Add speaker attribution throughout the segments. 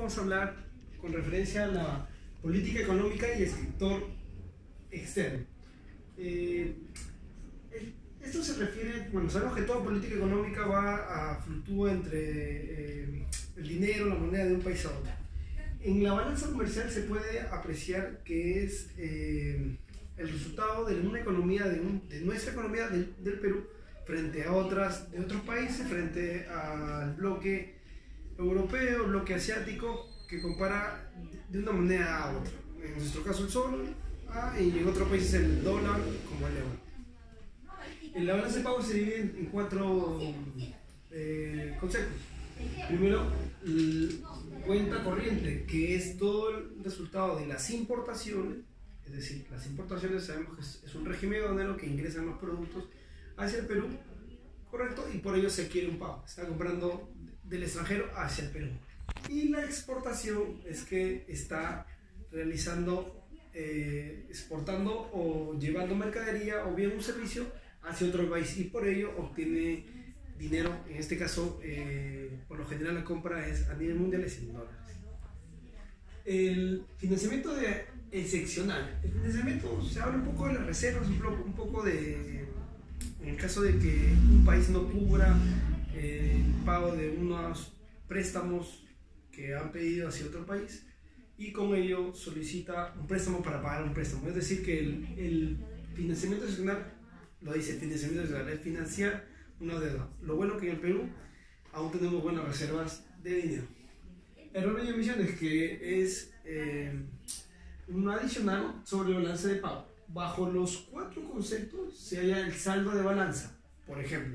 Speaker 1: Vamos a hablar con referencia a la política económica y el sector externo. Esto se refiere, bueno, sabemos que toda política económica fluctúa entre el dinero, la moneda de un país a otro. En la balanza comercial se puede apreciar que es el resultado de una economía, de nuestra economía del Perú frente a otras de otros países, frente al bloque europeo, bloque asiático, que compara de una moneda a otra. En nuestro caso el sol, y en otros países el dólar como el euro. En la balanza de pago se divide en cuatro conceptos. Primero, cuenta corriente, que es todo el resultado de las importaciones. Es decir, las importaciones sabemos que es un régimen aduanero que ingresan los productos hacia el Perú, correcto, y por ello se quiere un pago. Está comprando del extranjero hacia el Perú. Y la exportación es que está realizando, exportando o llevando mercadería o bien un servicio hacia otro país y por ello obtiene dinero. En este caso, por lo general la compra es a nivel mundial es en dólares. El financiamiento excepcional. El financiamiento se habla un poco de las reservas, un poco de, en el caso de que un país no cubra el pago de unos préstamos que han pedido hacia otro país y con ello solicita un préstamo para pagar un préstamo. Es decir, que el financiamiento excepcional, lo dice, financiamiento excepcional es financiar una deuda. Lo bueno que en el Perú aún tenemos buenas reservas de dinero. El rol de emisiones, que es un adicional sobre balance de pago. Bajo los cuatro conceptos se halla el saldo de balanza. Por ejemplo,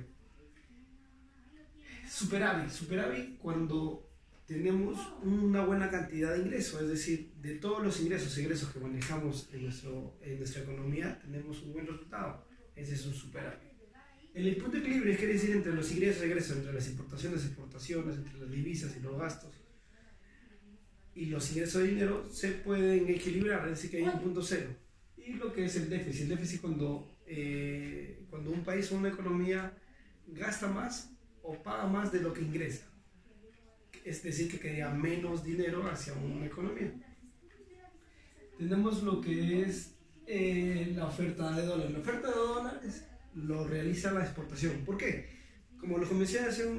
Speaker 1: superávit cuando tenemos una buena cantidad de ingresos, es decir, de todos los ingresos que manejamos en nuestra economía, tenemos un buen resultado. Ese es un superávit. El punto de equilibrio quiere decir entre los ingresos y egresos, entre las importaciones y exportaciones, entre las divisas y los gastos. Y los ingresos de dinero se pueden equilibrar, es decir, que hay un punto cero. Y lo que es el déficit cuando un país o una economía gasta más o paga más de lo que ingresa. Es decir, que quedaría menos dinero hacia una economía. Tenemos lo que es la oferta de dólares. La oferta de dólares lo realiza la exportación. ¿Por qué? Como lo comenté hace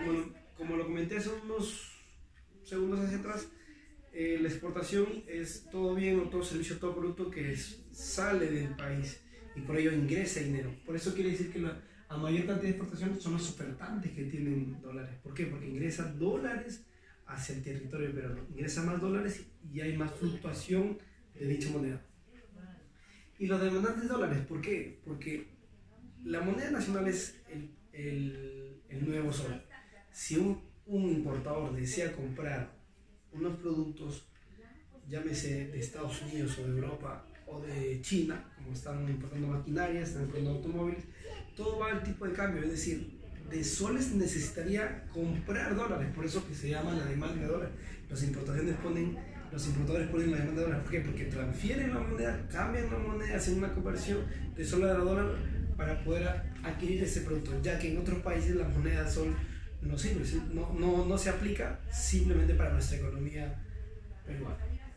Speaker 1: unos segundos hacia atrás, la exportación es todo bien o todo servicio, todo producto que sale del país y por ello ingresa dinero. Por eso quiere decir que la mayor cantidad de exportaciones son los ofertantes que tienen dólares. ¿Por qué? Porque ingresan dólares hacia el territorio peruano. Ingresan más dólares y hay más fluctuación de dicha moneda. Y los demandantes de dólares, ¿por qué? Porque la moneda nacional es el nuevo sol. Si un importador desea comprar unos productos, llámese de Estados Unidos o de Europa o de China, como están importando maquinarias, están importando automóviles, todo va al tipo de cambio, es decir, de soles necesitaría comprar dólares, por eso que se llama la demanda de dólares. Los importadores ponen la demanda de dólares. ¿Por qué? Porque transfieren la moneda, cambian la moneda, hacen una conversión de sol a dólar para poder adquirir ese producto, ya que en otros países la moneda sol no sirve, no se aplica simplemente para nuestra economía peruana.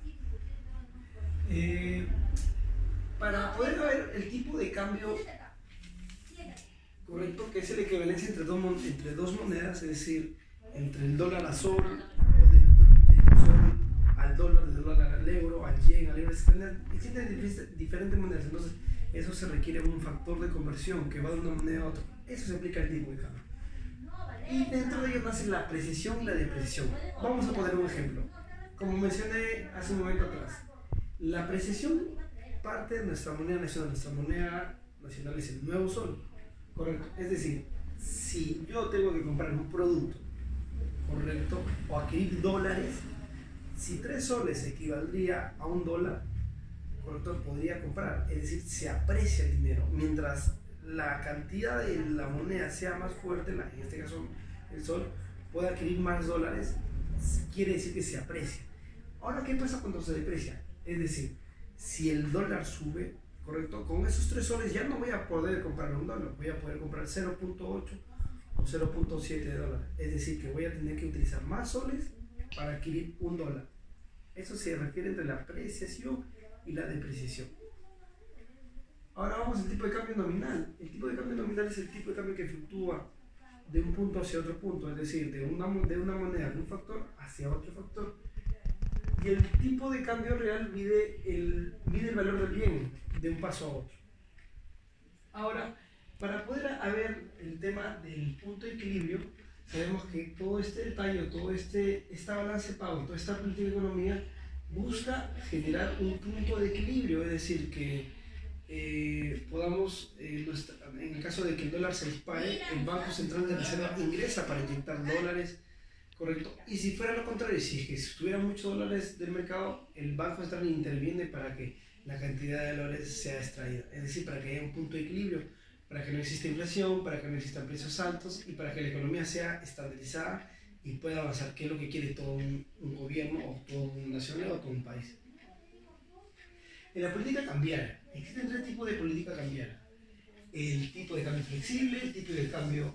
Speaker 1: Para poder ver el tipo de cambio correcto, que es la equivalencia entre dos monedas, es decir, entre el dólar a sol o del sol al dólar, del dólar al euro, al yen, al euro, existen diferentes monedas. Entonces eso se requiere un factor de conversión que va de una moneda a otra. Eso se aplica al tipo de cambio. Y dentro de ello nace la apreciación y la depreciación. Vamos a poner un ejemplo. Como mencioné hace un momento atrás, la apreciación parte de nuestra moneda nacional. Nuestra moneda nacional es el nuevo sol, correcto. Es decir, si yo tengo que comprar un producto, correcto, o adquirir dólares, si 3 soles equivaldría a $1, correcto, podría comprar. Es decir, se aprecia el dinero. Mientras la cantidad de la moneda sea más fuerte, en este caso el sol, puede adquirir más dólares, quiere decir que se aprecia. Ahora, ¿qué pasa cuando se deprecia? Es decir, si el dólar sube, correcto, con esos 3 soles ya no voy a poder comprar $1, voy a poder comprar 0.8 o 0.7 dólares. Es decir, que voy a tener que utilizar más soles para adquirir $1. Eso se refiere entre la apreciación y la depreciación. Ahora vamos al tipo de cambio nominal. El tipo de cambio nominal es el tipo de cambio que fluctúa de un punto hacia otro punto, es decir, de una moneda, de un factor hacia otro factor. Y el tipo de cambio real mide el valor del bien de un paso a otro. Ahora, para poder haber el tema del punto de equilibrio, sabemos que todo este detalle, esta balanza de pago, toda esta política de economía busca generar un punto de equilibrio, es decir, que podamos, en el caso de que el dólar se dispare, el Banco Central de Reserva ingresa para inyectar dólares, correcto. Y si fuera lo contrario, si es que estuvieran muchos dólares del mercado, el Banco Central interviene para que la cantidad de dólares sea extraída, es decir, para que haya un punto de equilibrio, para que no exista inflación, para que no existan precios altos y para que la economía sea estandarizada y pueda avanzar, que es lo que quiere todo un gobierno o toda una nación o todo un país. En la política cambiaria, existen tres tipos de política cambiaria: el tipo de cambio flexible, el tipo de cambio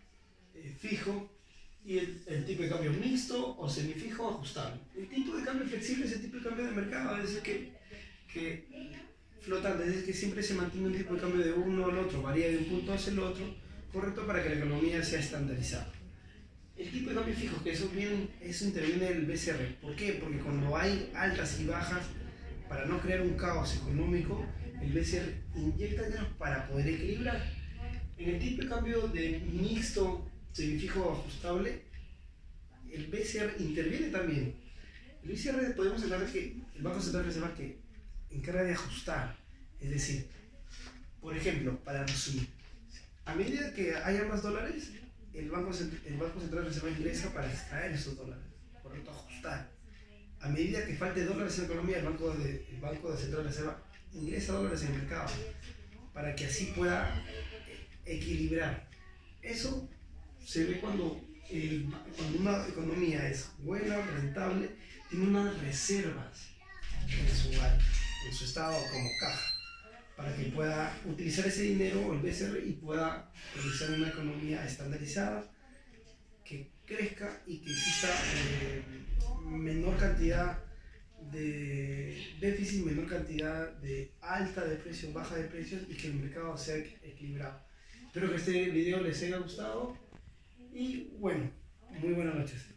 Speaker 1: fijo y el tipo de cambio mixto o semifijo o ajustable. El tipo de cambio flexible es el tipo de cambio de mercado, es decir, que flotante, es decir, que siempre se mantiene un tipo de cambio de uno al otro, varía de un punto hacia el otro, correcto, para que la economía sea estandarizada. El tipo de cambio fijo, que eso interviene el BCR. ¿Por qué? Porque cuando hay altas y bajas, para no crear un caos económico, el BCR inyecta dinero para poder equilibrar. En el tipo de cambio de mixto, semifijo o ajustable, el BCR interviene también. El BCR podemos hablar de que el Banco Central de Reserva que encarga de ajustar, es decir, por ejemplo, para resumir, a medida que haya más dólares, el Banco Central de Reserva ingresa para extraer esos dólares, por lo tanto ajustar. A medida que falte dólares en la economía, el Banco Central de Reserva ingresa dólares en el mercado para que así pueda equilibrar. Eso se ve cuando una economía es buena, rentable, tiene unas reservas en su estado como caja, para que pueda utilizar ese dinero, el BCR, y pueda realizar una economía estandarizada, que crezca y que exista menor cantidad de déficit, menor cantidad de alta de precios, baja de precios, y que el mercado sea equilibrado. Espero que este video les haya gustado y bueno, muy buenas noches.